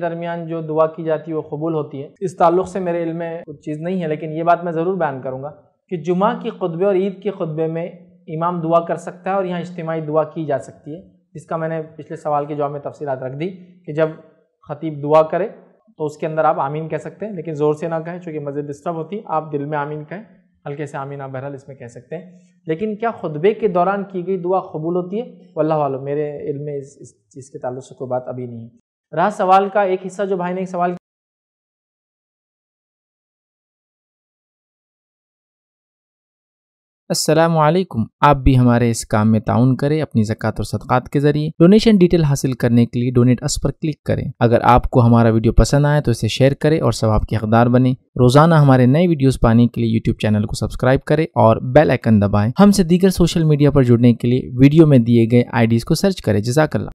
दरमियान जो दुआ की जाती है वो कबूल होती है। इस ताल्लुक़ से मेरे इल्म में कुछ चीज़ नहीं है, लेकिन ये बात मैं ज़रूर बयान करूँगा कि जुमा की खुतबे और ईद के खुतबे में इमाम दुआ कर सकता है और यहाँ इज्तिमाई दुआ की जा सकती है, जिसका मैंने पिछले सवाल के जवाब में तफसीलात रख दी कि जब खतीब दुआ करे तो उसके अंदर आप आमीन कह सकते हैं, लेकिन ज़ोर से ना कहें चूँकि मस्जिद डिस्टर्ब होती है। आप दिल में आमीन कहें, हल्के से आमीन आप बहरहाल इसमें कह सकते हैं। लेकिन क्या खुतबे के दौरान की गई दुआ कबूल होती है? वल्लाहु आलम, मेरे इल्म में इस चीज़ के ताल्लुक़ से कोई बात अभी नहीं है। रहा सवाल का एक हिस्सा जो भाई ने एक सवाल, अस्सलामु अलैकुम। आप भी हमारे इस काम में ताउन करें अपनी ज़कात और सदक़ात के ज़रिए। डोनेशन डिटेल हासिल करने के लिए डोनेट अस पर क्लिक करें। अगर आपको हमारा वीडियो पसंद आए तो इसे शेयर करें और सवाब के हक़दार बने। रोज़ाना हमारे नए वीडियोस पाने के लिए यूट्यूब चैनल को सब्सक्राइब करें और बेल आइकन दबाएं। हमसे दीगर सोशल मीडिया पर जुड़ने के लिए वीडियो में दिए गए IDs को सर्च करें। जज़ाकल्लाह।